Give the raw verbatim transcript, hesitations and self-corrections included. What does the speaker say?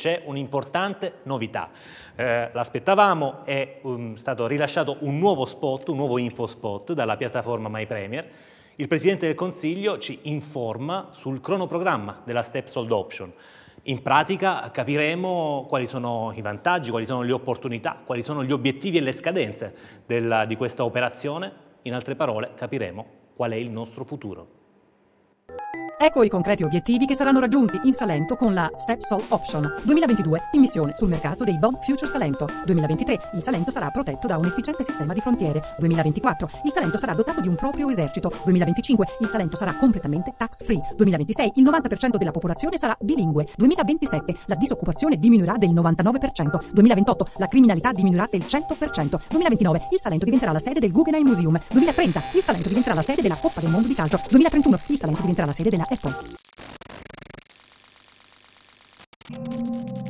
c'è un'importante novità. Eh, l'aspettavamo, è um, stato rilasciato un nuovo spot, un nuovo infospot dalla piattaforma MyPremier. Il Presidente del Consiglio ci informa sul cronoprogramma della Step Sold Option. In pratica capiremo quali sono i vantaggi, quali sono le opportunità, quali sono gli obiettivi e le scadenze della, di questa operazione. In altre parole, capiremo qual è il nostro futuro. Ecco i concreti obiettivi che saranno raggiunti in Salento con la Step Sold Option. duemilaventidue, immissione sul mercato dei bond future Salento. duemilaventitré, il Salento sarà protetto da un efficiente sistema di frontiere. duemilaventiquattro, il Salento sarà dotato di un proprio esercito. duemilaventicinque, il Salento sarà completamente tax free. duemilaventisei, il novanta per cento della popolazione sarà bilingue. duemilaventisette, la disoccupazione diminuirà del novantanove per cento. duemilaventotto, la criminalità diminuirà del cento per cento. duemilaventinove, il Salento diventerà la sede del Guggenheim Museum. duemilatrenta, il Salento diventerà la sede della Coppa del Mondo di Calcio. duemilatrentuno, il Salento diventerà la sede della Apple.